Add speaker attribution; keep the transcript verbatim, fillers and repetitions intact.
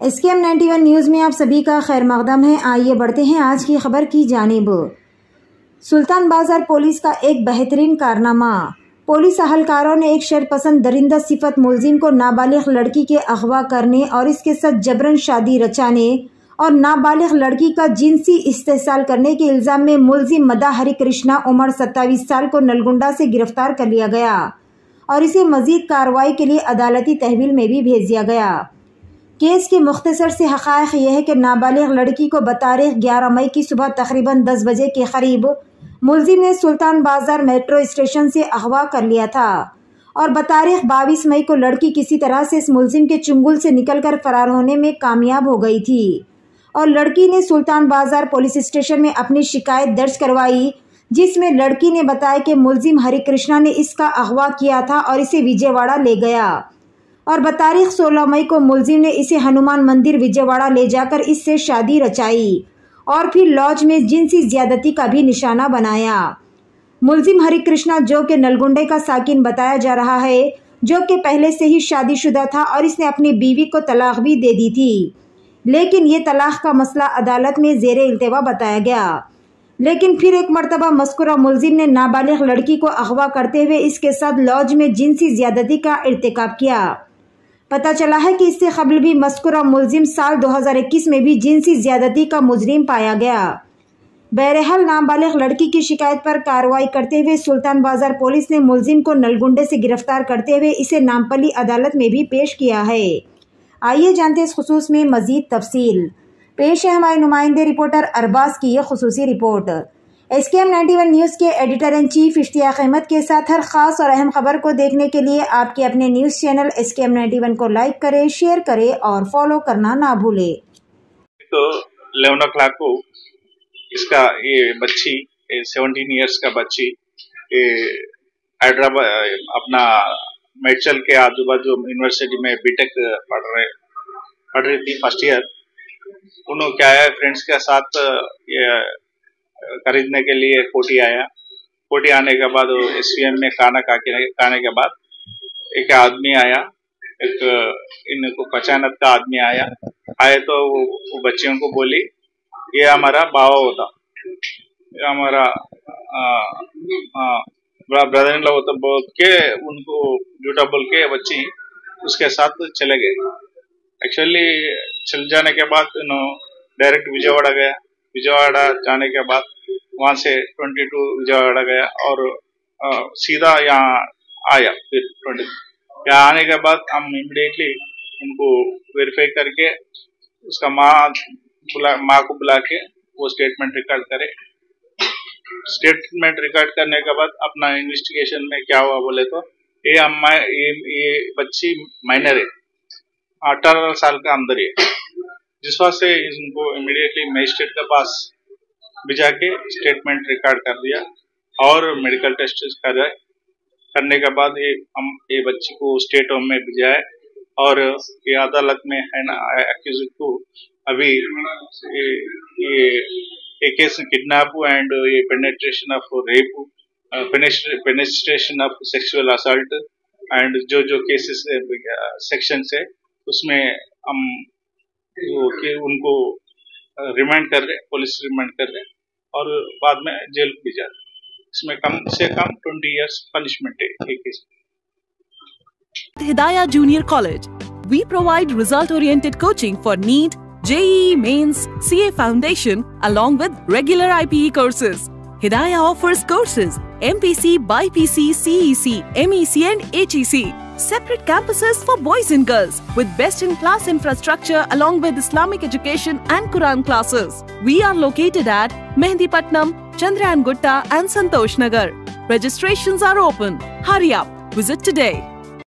Speaker 1: S K M ninety one news में आप सभी का खैर मकदम है। आइए बढ़ते हैं आज की खबर की जानिब। सुल्तान बाजार पुलिस का एक बेहतरीन कारनामा। पुलिस अहलकारों ने एक शरपसंद दरिंदा सिफत मुलजिम को नाबालिग लड़की के अगवा करने और इसके साथ जबरन शादी रचाने और नाबालिग लड़की का जिनसी इस्तेसाल करने के इल्जाम में मुलजिम मदा हरि कृष्णा उम्र सत्ताईस साल को नलगुंडा से गिरफ्तार कर लिया गया और इसे मजीद कार्रवाई के लिए अदालती तहवील में भी भेज दिया गया। केस के मुख्तसर से हक़ाइक़ यह है कि नाबालिग लड़की को बतारीख ग्यारह मई की सुबह तकरीबन दस बजे के करीब मुलजिम ने सुल्तान बाजार मेट्रो स्टेशन से अगवा कर लिया था और बतारीख बाईस मई को लड़की किसी तरह से इस मुलजिम के चुंगल से निकलकर फरार होने में कामयाब हो गई थी और लड़की ने सुल्तान बाजार पुलिस स्टेशन में अपनी शिकायत दर्ज करवाई, जिसमें लड़की ने बताया कि मुलजिम हरि कृष्णा ने इसका अगवा किया था और इसे विजयवाड़ा ले गया और बतारीख सोलह मई को मुलजिम ने इसे हनुमान मंदिर विजयवाड़ा ले जाकर इससे शादी रचाई और फिर लॉज में जिनसी ज्यादती का भी निशाना बनाया। मुलजिम हरि कृष्णा, जो कि नलगुंडे का साकिन बताया जा रहा है, जो कि पहले से ही शादीशुदा था और इसने अपनी बीवी को तलाक भी दे दी थी, लेकिन ये तलाक का मसला अदालत में ज़ेरे इल्तिवा बताया गया। लेकिन फिर एक मरतबा मस्कुरा मुलजिम ने नाबालिग लड़की को अगवा करते हुए इसके साथ लॉज में जिनसी ज्यादती का इर्तिकाब किया। पता चला है कि इससे कबल भी मस्कुरा मुलजिम साल दो हज़ार इक्कीस में भी जिनसी ज्यादती का मुजरिम पाया गया। बहरहाल नाबालिग लड़की की शिकायत पर कार्रवाई करते हुए सुल्तान बाजार पुलिस ने मुलजिम को नलगुंडे से गिरफ्तार करते हुए इसे नामपल्ली अदालत में भी पेश किया है। आइए जानते हैं इस खुसूस में मजीद तफसील। पेश है हमारे नुमाइंदे रिपोर्टर अरबाज की यह खुसूसी report. S K M ninety one news के editor in chief Ishtiaq Ahmed के साथ हर खास और अहम खबर को देखने के लिए आपके अपने news channel S K M ninety one को लाइक करें, शेयर करें और फॉलो करना ना भूले।
Speaker 2: तो इलेवन ओ क्लाक को इसका ये बच्ची सेवनटीन ईयर्स का बच्ची हैदराबाद अपना मेडचल के आजू बाजू यूनिवर्सिटी में बीटेक पढ़ रहे पढ़ रही थी फर्स्ट ईयर। उन्होंने क्या है फ्रेंड्स के साथ ये खरीदने के लिए कोटी आया। कोटी आने के बाद एस वी एम में खाना खा के खाने के बाद एक आदमी आया, एक इनको पहचानत का आदमी आया आए तो वो, वो बच्चियों को बोली ये हमारा बावा होता, ये हमारा ब्रदर इन लॉ होता बोल के उनको झूठा बोल के बच्ची उसके साथ चले गए। एक्चुअली चल जाने के बाद डायरेक्ट विजयवाड़ा गया। विजयवाड़ा जाने के बाद वहां से बाईस विजयवाड़ा गया और आ, सीधा यहाँ आया। फिर बीस यहाँ आने के बाद हम इमीडिएटली उनको वेरीफाई करके उसका माँ बुला माँ को बुला के वो स्टेटमेंट रिकॉर्ड करे। स्टेटमेंट रिकॉर्ड करने के बाद अपना इन्वेस्टिगेशन में क्या हुआ बोले तो ये अम्मा ये, ये बच्ची माइनर है, अठारह साल का अंदर है, जिस वजह से इनको इमीडिएटली मजिस्ट्रेट के पास भिजा के स्टेटमेंट रिकॉर्ड कर दिया और मेडिकल टेस्ट कराए। करने के बाद ये हम ये बच्ची को स्टेट होम में भिजाए और ये अदालत में है ना एक्यूज को अभी ये ये ये केस किडनैप एंड ये penetration of rape, penetration of sexual assault and जो जो केसेस सेक्शन है उसमें हम वो कि उनको रिमांड कर रहे, पुलिस रिमांड कर रहे और बाद में जेल भी जा रहे। इसमें कम से कम बीस इयर्स पनिशमेंट है एक case.
Speaker 3: Hidayah Junior College. We provide result-oriented coaching for NEET, J E E Mains, C A Foundation, along with regular I P E courses. Hidayah offers courses M P C, B I P C, C E C, M E C and H E C. Separate campuses for boys and girls with best-in-class infrastructure along with Islamic education and Quran classes. We are located at Mehendipatnam, Chandrayan Gutta and Santosh Nagar. Registrations are open. Hurry up. Visit today.